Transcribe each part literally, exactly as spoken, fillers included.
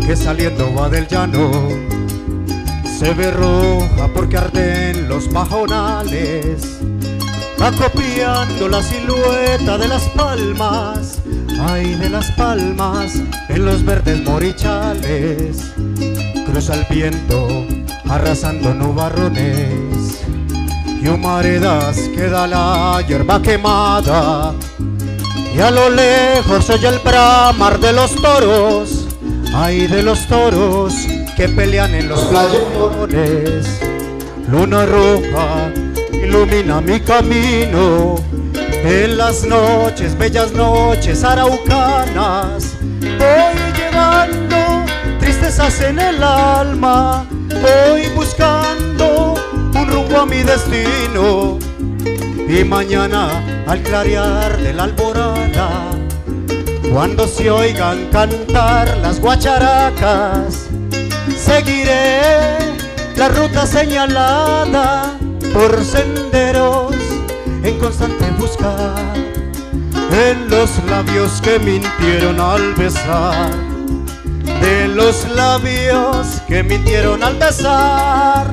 que saliendo va del llano. Se ve roja porque arden los pajonales, va copiando la silueta de las palmas, ay de las palmas en los verdes morichales. Cruza el viento arrasando nubarrones y humaredas queda la hierba quemada, y a lo lejos se oye el bramar de los toros, ay de los toros que pelean en los playones. Luna roja ilumina mi camino en las noches, bellas noches araucanas. Voy llevando tristezas en el alma, voy buscando un rumbo a mi destino. Y mañana al clarear de la alborada, cuando se oigan cantar las guacharacas, seguiré la ruta señalada por senderos en constante busca, en los labios que mintieron al besar, de los labios que mintieron al besar.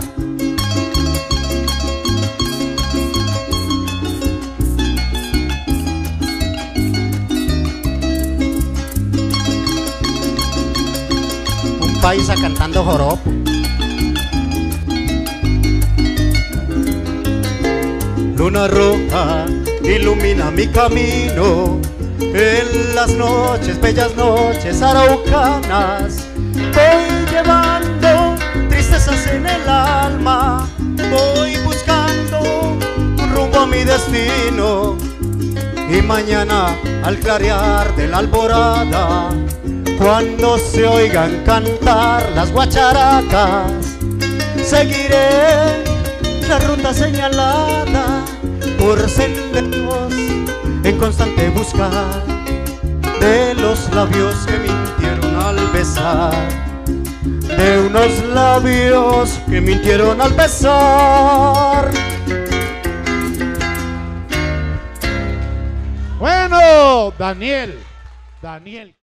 Un paisa cantando joropo. Luna roja ilumina mi camino en las noches, bellas noches araucanas. Voy llevando tristezas en el alma, voy buscando un rumbo a mi destino. Y mañana al clarear de la alborada, cuando se oigan cantar las guacharacas, seguiré la ruta señalada por senderos en constante busca, de los labios que mintieron al besar, de unos labios que mintieron al besar. Bueno, Daniel, Daniel.